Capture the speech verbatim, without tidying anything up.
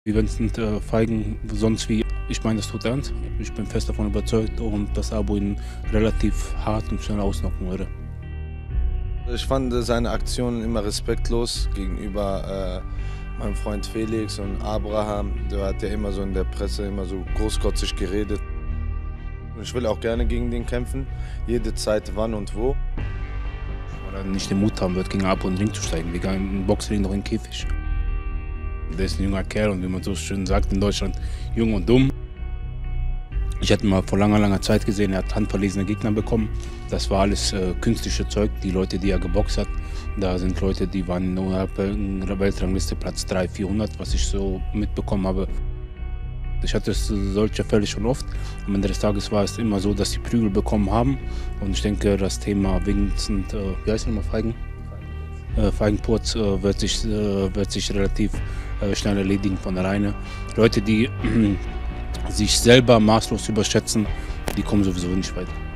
Wie Vincent äh, Feigen, sonst wie, ich meine, das tut ernst. Ich bin fest davon überzeugt und dass Abu ihn relativ hart und schnell ausnocken würde. Ich fand seine Aktionen immer respektlos gegenüber äh, meinem Freund Felix und Abraham. Der hat ja immer so in der Presse immer so großkotzig geredet. Ich will auch gerne gegen den kämpfen, jede Zeit, wann und wo. Weil er nicht den Mut haben wird, gegen Abu in den Ring zu steigen. Wir gehen im Boxring noch in den Käfig. Der ist ein junger Kerl und wie man so schön sagt in Deutschland, jung und dumm. Ich hatte mal vor langer, langer Zeit gesehen, er hat handverlesene Gegner bekommen. Das war alles äh, künstliche Zeug, die Leute, die er geboxt hat. Da sind Leute, die waren in der Weltrangliste Platz dreihundert, vierhundert, was ich so mitbekommen habe. Ich hatte solche Fälle schon oft. Am Ende des Tages war es immer so, dass sie Prügel bekommen haben. Und ich denke, das Thema Vincent, äh, wie heißt er nochmal, Feigen? Äh, Feigenpurz äh, wird, sich, äh, wird sich relativ äh, schnell erledigen von alleine. Leute, die sich selber maßlos überschätzen, die kommen sowieso nicht weiter.